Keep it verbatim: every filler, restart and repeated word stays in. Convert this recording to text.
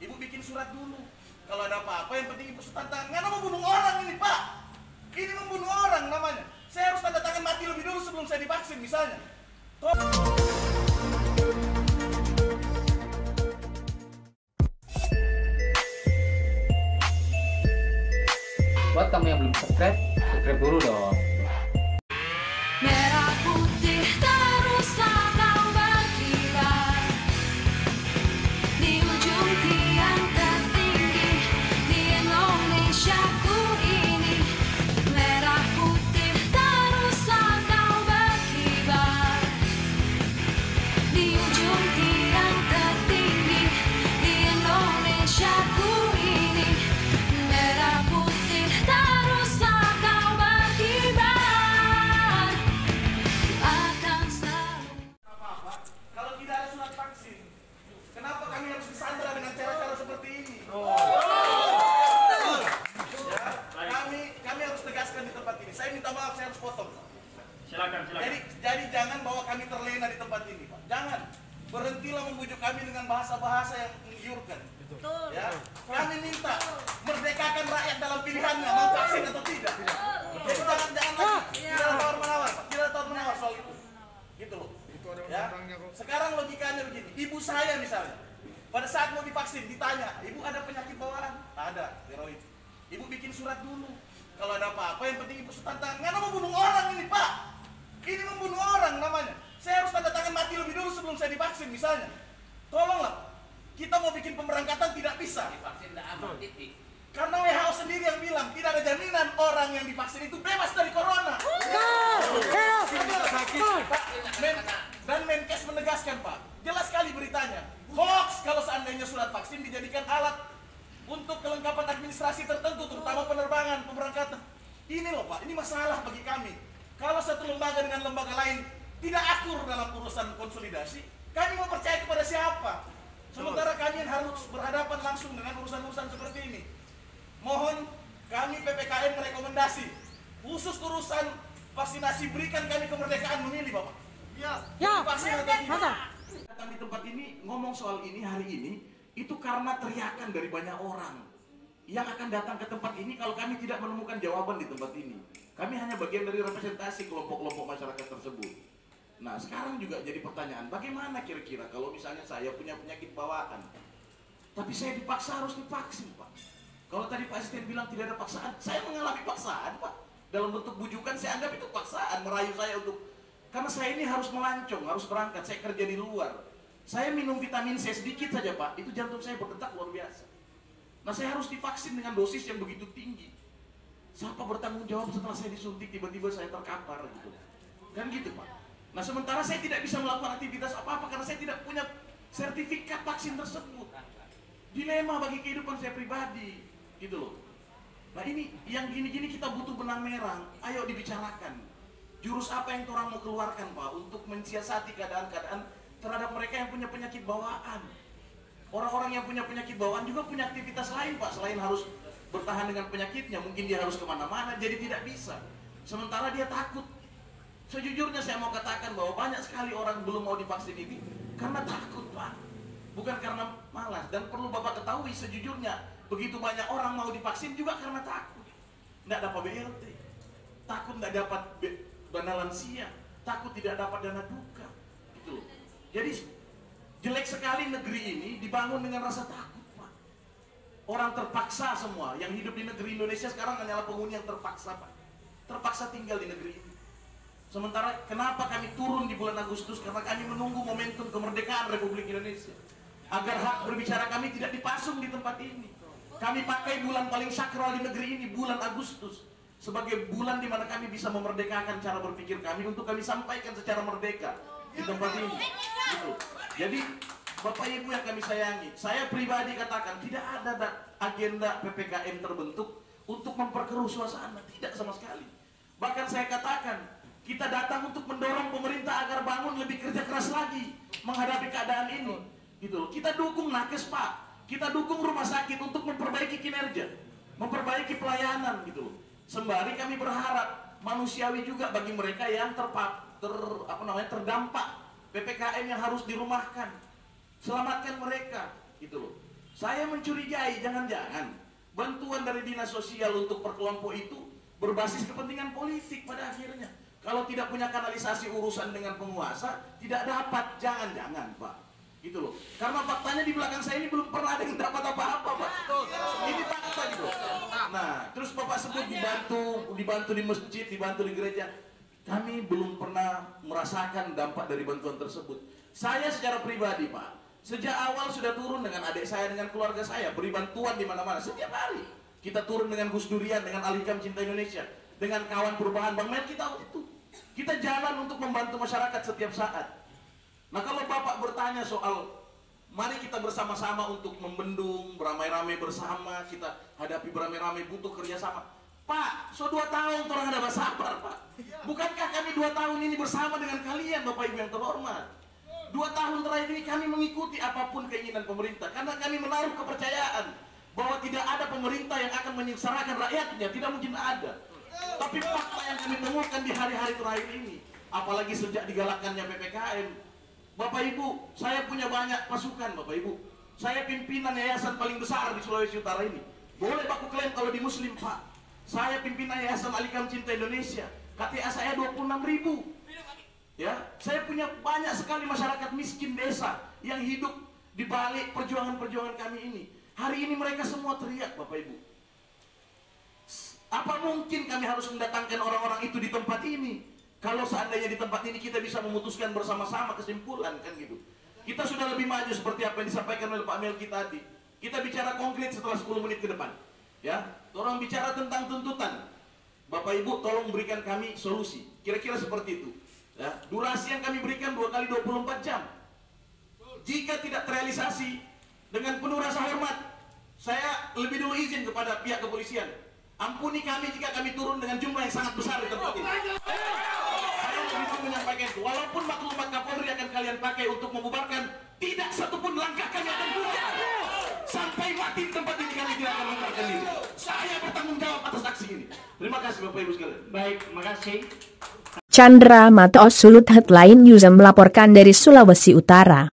Ibu bikin surat dulu. Kalau ada apa-apa yang penting ibu tanda tangan. Nggak mau bunuh orang ini pak. Ini membunuh orang namanya. Saya harus tanda tangan mati lebih dulu sebelum saya divaksin misalnya. Buat kamu yang belum subscribe, subscribe dulu dong. Merah putih teruslah kau berkibar di ujung tiang tertinggi di Indonesiaku ini. Merah putih teruslah kau berkibar di ujung tiang tertinggi di Indonesiaku ini. Merah putih teruslah kau berkibar akan selalu. Apa-apa kalau tidak ada surat vaksin. Kenapa kami harus disandra dengan cara-cara seperti ini? Oh. Ya, kami kami harus tegaskan di tempat ini. Saya minta maaf, saya harus potong. Silakan, silakan. Jadi jadi jangan bawa kami terlena di tempat ini, Pak. Jangan. Berhentilah membujuk kami dengan bahasa-bahasa yang menggiurkan. Ya, kami minta merdekakan rakyat dalam pilihannya mau vaksin atau tidak. Jadi jangan jangan lagi tidak ada tawar-menawar, Pak. Tidak ada tawar-menawar soal itu. Gitu loh. Ya. Sekarang logikanya begini, ibu saya misalnya, pada saat mau divaksin ditanya, ibu ada penyakit bawaan? Ada, tiroid. Ibu bikin surat dulu. Kalau ada apa-apa yang penting ibu tanda tangan. Nggak mau bunuh orang ini pak. Ini membunuh orang namanya. Saya harus tanda tangan mati lebih dulu sebelum saya divaksin misalnya. Tolonglah. Kita mau bikin pemberangkatan tidak bisa. Divaksin tidak aman, titik. Karena W H O sendiri yang bilang tidak ada jaminan orang yang divaksin itu bebas dari corona. Pak, Men, dan Menkes menegaskan Pak, jelas sekali beritanya. Hoax kalau seandainya surat vaksin dijadikan alat untuk kelengkapan administrasi tertentu, terutama penerbangan, pemberangkatan. Ini loh Pak, ini masalah bagi kami. Kalau satu lembaga dengan lembaga lain tidak akur dalam urusan konsolidasi, kami mau percaya kepada siapa? Sementara kami yang harus berhadapan langsung dengan urusan-urusan seperti ini. Mohon kami P P K M merekomendasi khusus urusan vaksinasi, berikan kami kemerdekaan memilih Bapak. Ya, ya. Vaksin atau tidak. Datang di tempat ini ngomong soal ini hari ini itu karena teriakan dari banyak orang yang akan datang ke tempat ini kalau kami tidak menemukan jawaban di tempat ini. Kami hanya bagian dari representasi kelompok-kelompok masyarakat tersebut. Nah sekarang juga jadi pertanyaan, bagaimana kira-kira kalau misalnya saya punya penyakit bawaan, tapi saya dipaksa harus divaksin Pak. Kalau tadi Pak Asisten bilang tidak ada paksaan, saya mengalami paksaan Pak. Dalam bentuk bujukan saya anggap itu paksaan, merayu saya untuk, karena saya ini harus melancong, harus berangkat, saya kerja di luar. Saya minum vitamin C sedikit saja Pak, itu jantung saya berdetak luar biasa. Nah saya harus divaksin dengan dosis yang begitu tinggi. Siapa bertanggung jawab setelah saya disuntik tiba-tiba saya terkapar gitu. Kan gitu Pak. Nah sementara saya tidak bisa melakukan aktivitas apa-apa karena saya tidak punya sertifikat vaksin tersebut. Dilema bagi kehidupan saya pribadi, gitu loh. Nah ini yang gini-gini kita butuh benang merah. Ayo dibicarakan. Jurus apa yang orang mau keluarkan Pak untuk mensiasati keadaan-keadaan terhadap mereka yang punya penyakit bawaan. Orang-orang yang punya penyakit bawaan juga punya aktivitas lain Pak selain harus bertahan dengan penyakitnya. Mungkin dia harus kemana-mana jadi tidak bisa. Sementara dia takut. Sejujurnya saya mau katakan bahwa banyak sekali orang belum mau divaksin ini karena takut Pak. Bukan karena malas. Dan perlu Bapak ketahui sejujurnya begitu banyak orang mau divaksin juga karena takut. Tidak dapat B L T. Takut tidak dapat dana lansia. Takut tidak dapat dana duka. Gitu loh. Jadi jelek sekali negeri ini dibangun dengan rasa takut Pak. Orang terpaksa semua. Yang hidup di negeri Indonesia sekarang hanyalah penghuni yang terpaksa Pak. Terpaksa tinggal di negeri ini. Sementara kenapa kami turun di bulan Agustus? Karena kami menunggu momentum kemerdekaan Republik Indonesia. Agar hak berbicara kami tidak dipasung di tempat ini. Kami pakai bulan paling sakral di negeri ini, bulan Agustus. Sebagai bulan di mana kami bisa memerdekakan cara berpikir kami untuk kami sampaikan secara merdeka di tempat ini. Gitu. Jadi Bapak Ibu yang kami sayangi, saya pribadi katakan tidak ada agenda P P K M terbentuk untuk memperkeruh suasana. Tidak sama sekali. Bahkan saya katakan, kita datang untuk mendorong pemerintah agar bangun lebih kerja keras lagi menghadapi keadaan ini. Gitu loh. Kita dukung nakes Pak, kita dukung rumah sakit untuk memperbaiki kinerja, memperbaiki pelayanan gitu loh. Sembari kami berharap manusiawi juga bagi mereka yang terpap, ter, apa namanya terdampak P P K M yang harus dirumahkan. Selamatkan mereka gitu loh. Saya mencurigai jangan-jangan bantuan dari dinas sosial untuk per kelompok itu berbasis kepentingan politik pada akhirnya. Kalau tidak punya kanalisasi urusan dengan penguasa, tidak dapat, jangan-jangan Pak. Gitu loh. Karena faktanya di belakang saya ini belum pernah ada yang dapat apa-apa Pak. Ini fakta gitu. Nah, terus Bapak sebut dibantu, dibantu di masjid, dibantu di gereja. Kami belum pernah merasakan dampak dari bantuan tersebut. Saya secara pribadi Pak, sejak awal sudah turun dengan adik saya, dengan keluarga saya, beri bantuan di mana-mana setiap hari. Kita turun dengan Gus Durian, dengan Al-Hikam Cinta Indonesia, dengan kawan perubahan Bang Mel, kita itu. Kita jalan untuk membantu masyarakat setiap saat. Nah kalau Bapak bertanya soal mari kita bersama-sama untuk membendung, beramai-ramai bersama, kita hadapi beramai-ramai, butuh kerjasama. Pak, so dua tahun orang ada sabar Pak. Bukankah kami dua tahun ini bersama dengan kalian Bapak Ibu yang terhormat? Dua tahun terakhir ini kami mengikuti apapun keinginan pemerintah karena kami menaruh kepercayaan bahwa tidak ada pemerintah yang akan menyengsarakan rakyatnya, tidak mungkin ada. Tapi fakta yang kami temukan di hari-hari terakhir ini, apalagi sejak digalakkannya P P K M, Bapak Ibu, saya punya banyak pasukan Bapak Ibu. Saya pimpinan yayasan paling besar di Sulawesi Utara ini. Boleh aku klaim kalau di Muslim Pak. Saya pimpinan yayasan Al-Hikam Cinta Indonesia. K T A saya dua puluh enam ribu. Ya, saya punya banyak sekali masyarakat miskin desa yang hidup di balik perjuangan-perjuangan kami ini. Hari ini mereka semua teriak Bapak Ibu. Apa mungkin kami harus mendatangkan orang-orang itu di tempat ini? Kalau seandainya di tempat ini kita bisa memutuskan bersama-sama kesimpulan kan gitu. Kita sudah lebih maju seperti apa yang disampaikan oleh Pak Melki tadi. Kita bicara konkret setelah sepuluh menit ke depan. Ya, tolong bicara tentang tuntutan. Bapak Ibu tolong berikan kami solusi. Kira-kira seperti itu. Ya, durasi yang kami berikan dua kali dua puluh empat jam. Jika tidak terrealisasi dengan penuh rasa hormat, saya lebih dulu izin kepada pihak kepolisian. Ampuni kami jika kami turun dengan jumlah yang sangat besar di tempat ini. Saya lebih dulu menyampaikan itu. Walaupun maklumat Kapolri akan kalian pakai untuk membubarkan, tidak satupun langkah kami akan bubar. Sampai mati di tempat ini kami tidak akan membubarkan diri. Saya bertanggung jawab atas aksi ini. Terima kasih Bapak Ibu sekalian. Baik, makasih. Chandra Mato Sulut Headline News melaporkan dari Sulawesi Utara.